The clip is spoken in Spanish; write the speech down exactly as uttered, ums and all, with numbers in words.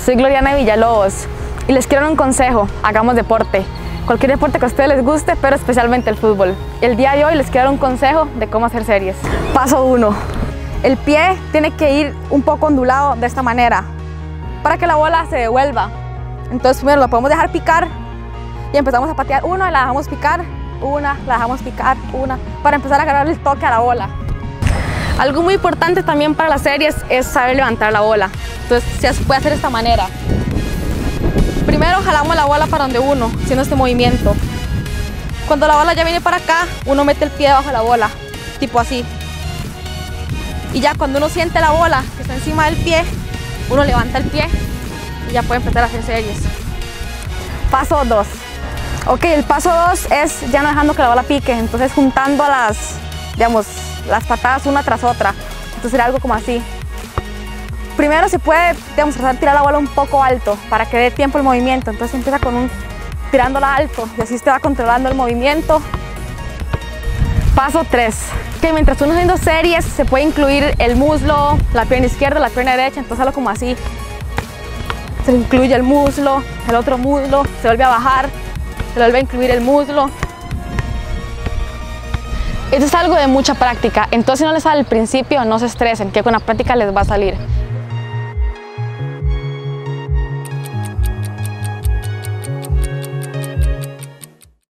soy Gloriana Villalobos y les quiero dar un consejo: hagamos deporte. Cualquier deporte que a ustedes les guste, pero especialmente el fútbol. El día de hoy les quiero dar un consejo de cómo hacer series. Paso uno. El pie tiene que ir un poco ondulado de esta manera para que la bola se devuelva. Entonces primero lo podemos dejar picar y empezamos a patear una, la dejamos picar, una, la dejamos picar, una, para empezar a agarrar el toque a la bola. Algo muy importante también para las series es saber levantar la bola. Entonces se puede hacer de esta manera. Primero jalamos la bola para donde uno, haciendo este movimiento. Cuando la bola ya viene para acá, uno mete el pie debajo de la bola, tipo así. Y ya cuando uno siente la bola que está encima del pie, uno levanta el pie y ya puede empezar a hacer series. Paso dos. Ok, el paso dos es ya no dejando que la bola pique, entonces juntando las, digamos, las patadas una tras otra. Entonces sería algo como así. Primero se puede, digamos, tratar de tirar la bola un poco alto para que dé tiempo el movimiento. Entonces empieza con un tirándola alto y así usted va controlando el movimiento. Paso tres. Que mientras uno está haciendo series se puede incluir el muslo, la pierna izquierda, la pierna derecha, entonces algo como así. Se incluye el muslo, el otro muslo, se vuelve a bajar, se vuelve a incluir el muslo. Esto es algo de mucha práctica, entonces si no les sale al principio, no se estresen, que con la práctica les va a salir.